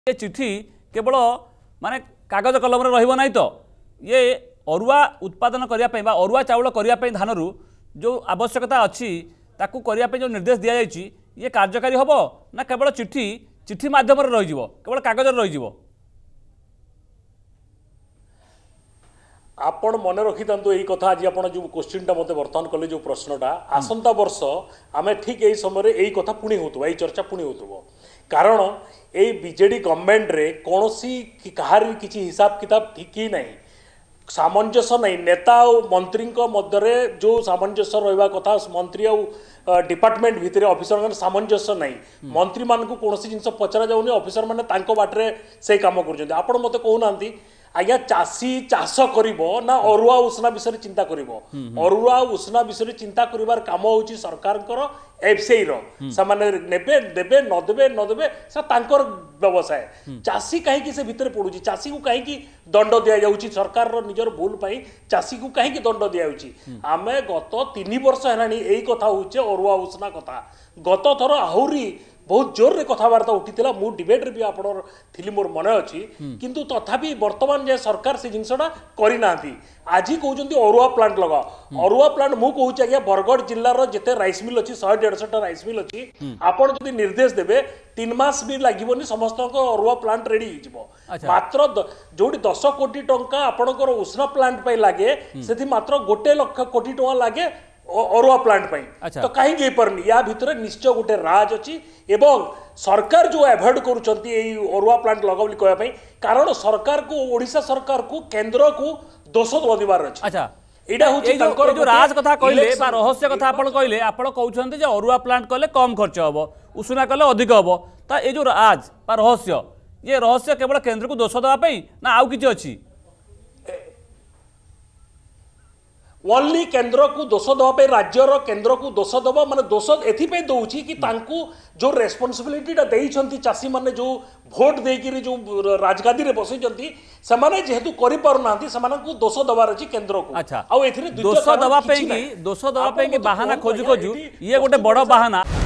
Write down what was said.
ये चिठी केवल माने कागज कलम रहिबो नहीं तो ये अरुआ उत्पादन करने अरुआ चाउल करने धान जो आवश्यकता अच्छी ताकू करने जो निर्देश दि जाएगी ये कार्यकारी हम ना केवल चिठी चिठी मध्यम रही केवल कागज रही। आपण मन रखी था यही कथा आज आप जो क्वेश्चन टा मत बर्तमान कले जो प्रश्नटा आसंता वर्ष आम ठीक यही समय यही कथा पुणी हो चर्चा पुणी हो कारण ये बीजेडी गवर्नमेंट रे कौन सी कहार किसी हिसाब किताब ठीक ही नहीं सामंजस्य नहीं नेता और मंत्री मध्य जो सामंजस्य रहा कथा मंत्री और डिपार्टमेंट भितर ऑफिसर मान सामंजस्य नहीं मंत्री मान को कौन जिन पचरा जाऊनी ऑफिसर मैंने बाटे से कम कर आपण मत कहना आज्ञा चाषी चाष ना अरुआ उष्णा विषय चिंता कर अरुआ उष्णा विषय चिंता कर काम हो सरकार एफसीआई नेबे देबे नदेबे तांकर व्यवसाय चाषी कहीं से भितर पड़ुची चाषी को कहीं दंड दि जाऊँगी सरकार निजर भूल पाई चाषी को कहीं दंड दि जाऊँगी आम गत 3 वर्ष है यही कथा हो अरुआ उष्णा कथा गत थर आहरी बहुत जोर रे कथबार्ता उठी मु डिबेट रे भी आपण थी मोर मन अच्छी किंतु तथापि वर्तमान जे सरकार से जिनसटा करना आज कहते अरुआ प्लांट लगा अरुआ प्लांट मु कहूँ आज्ञा बरगढ़ जिलार जिते राइस मिल अच्छी 150 राइस मिल अच्छी आपड़ जब निर्देश देवे 3 मास भी लगे समस्त अरुआ प्लांट रेडी हो मात्र जो 10 कोटी टंका आपणकर उष्ण प्लांट लगे से मात्र 1 लाख कोटी टंका लगे अरुआ प्लांट तो कहीं पारनी या भितर निश्चय गोटे राज अच्छी एवं सरकार जो एवॉइड करुँच अरुआ प्लांट लगा कहवाई कारण सरकार को ओडिशा सरकार को केंद्र को दोष दिवार अच्छी। अच्छा जो राज कथा कहले रहस्य कथा आप कहले आप कहते हैं अरुआ प्लांट कले कम खर्च हम उषुना कले अधिक हम तो ये जो राज रहस्य ये रहस्य केवल केंद्र को दोष देवाई ना आउ किसी अच्छी ओनली केंद्र को दोष दवाई राज्यर केंद्र को दोष दबा माने दोष एथिपे दउछि कि तांकू जो रेस्पोंसिबिलिटीटा देइछंती चासी माने जो भोट देकिरी जो राजगादी रे बसैछंती समाने जेहेतु करि पारुनांती समानकू दोष दबार अछि केंद्र को। अच्छा आ एथिरे दोष दबा पे कि बहाना खोजु ये गोटे बड़ बहाना।